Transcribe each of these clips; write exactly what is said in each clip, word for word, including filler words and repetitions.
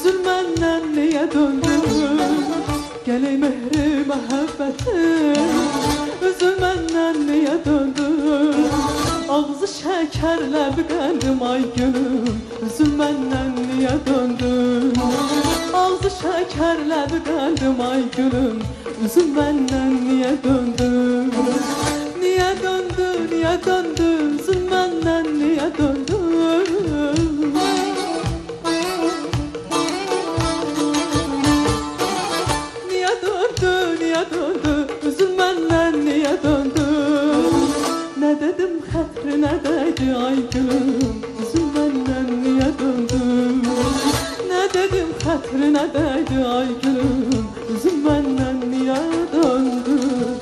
üzülmenden niye döndün? Geley mehri məhəbbətim, üzülmenden niye döndün? Ağzı şekerle bir qəndim ay gülüm, üzülmenden niye döndün? Ağzı şekerle bir qəndim ay gülüm, üzülmenden niye döndün? Niye döndün, niye döndün, üzülmenden niye döndün? Niye döndün, niye döndün, üzülmenden niye döndün? Ne dedim xətrine değdi ay gülüm, üzülmenden niye döndün? Ne dedim xətrine değdi ay gülüm, üzülmenden niye döndün?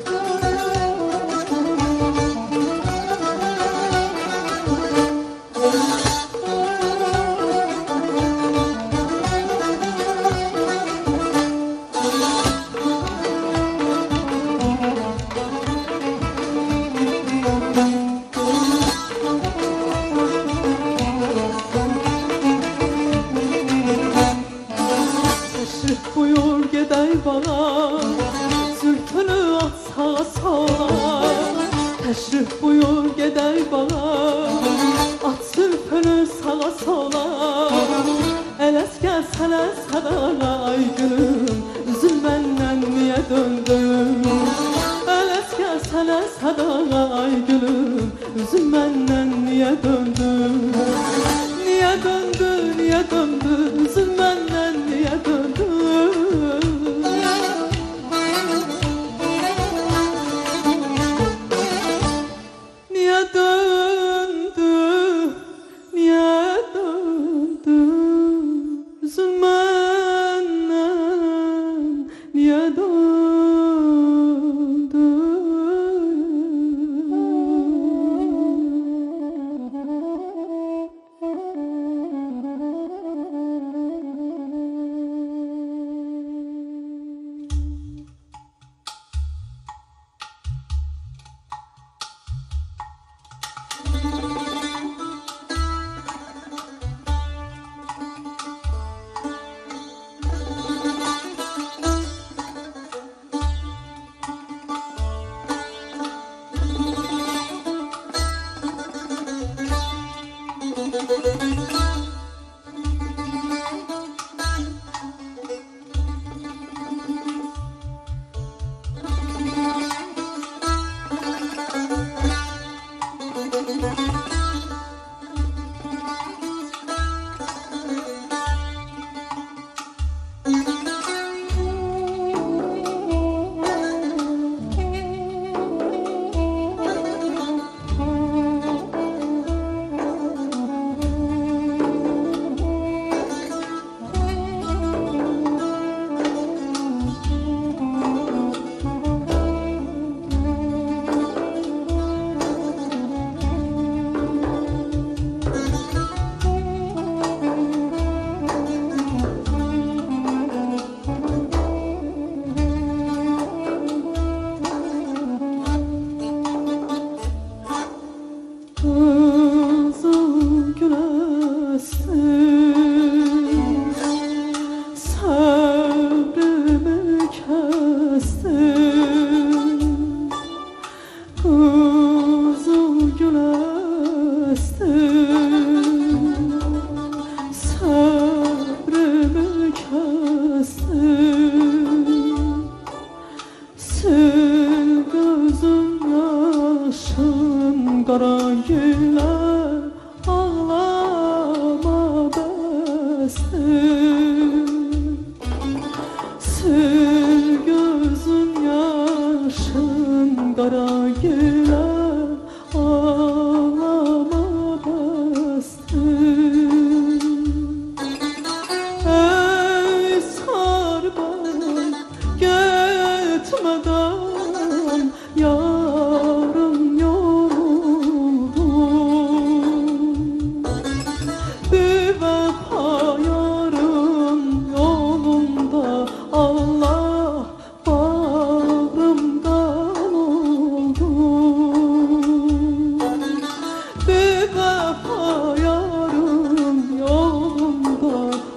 Buyur gedey bana, zülfünü at sağa sola. Teşrif buyur gedey bana, at zülfünü sağa sola. Eles gelsene sadana ay gülüm, üzülmenden niye döndün? Eles gelsene sadana ay gülüm, üzülmenden niye döndün? Niye döndün, niye döndün, üzülmenden niye döndün? Niye döndü, niye döndü, üzülmenden niye döndü?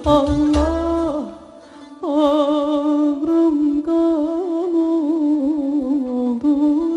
Allah ömrüm kan oldu.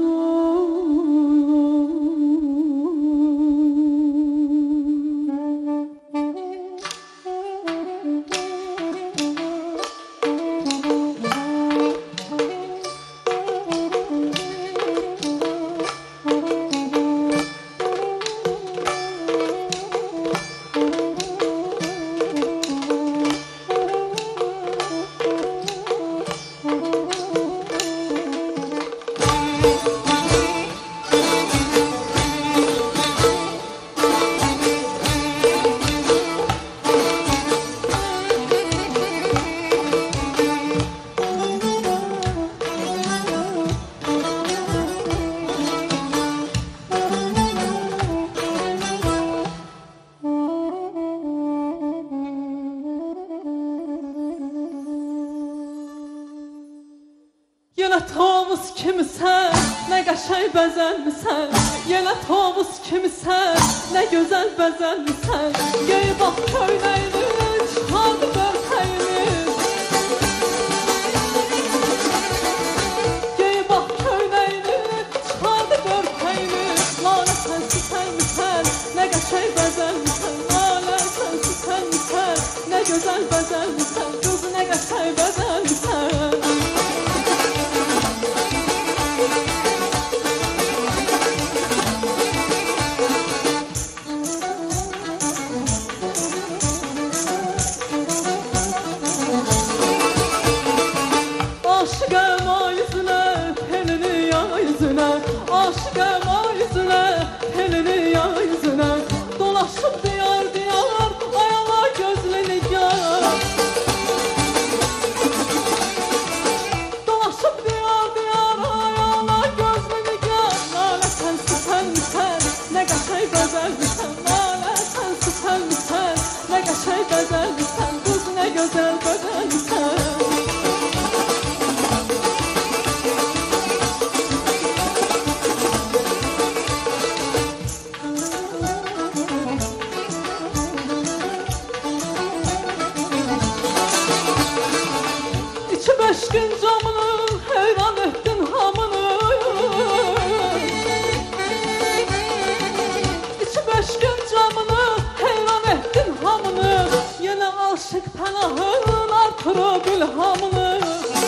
Yenə tavus kimisən, nə qəşəng bəzəlmisən. Yenə tavus kimisən, nə gözəl bəzəlmisən. Gey bax köynəyini, çıxardı börtəyini. Gey bax köynəyini, çıxardı börtəyini. Lalə sənsi sənmisən, nə qəşəng bəzəlmisən. Lalə sənsi sənmisən, nə gözəl bəzəlmisən. Qız nə qəşəng bəzəlmisən. Aşıqım o yüzünə, telini ya yüzünə. Aşıqım o yüzünə, telini ya yüzünə. Dolaşıb diyar diyar, ayala gözlü nigar. Dolaşıb diyar diyar, ayala gözlü nigar. Lalə sənsi sənmisən, nə qəşəng bəzəlmisən. Lalə sənsi sənmisən, nə qəşəng bəzəlmisən. Qız nə gözəl bəzəlmisən. Beş gün camını heyran ettin hamını. İçi beş gün camını heyran ettin hamını. Yine aşık pənahın artırıb ilhamını.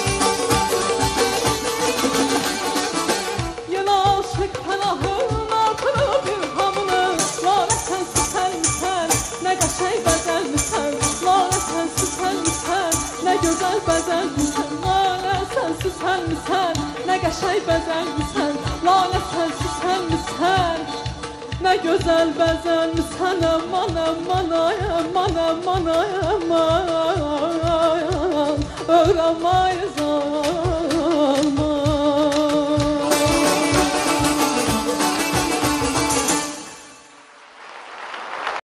Yine aşık pənahın artırıb ilhamını. Lalə sənsi sənmisən, nə qəşəng bəzəlmisən. Lalə sənsi sənmisən, nə gözəl bəzəlmisən. Lalə sənsi sənmisən, nə qəşəng bəzəlmisən. Lalə sənsi sənmisən, nə gözəl bəzəlmisən. Aman aman ay aman aman ay aman. Öyrəmay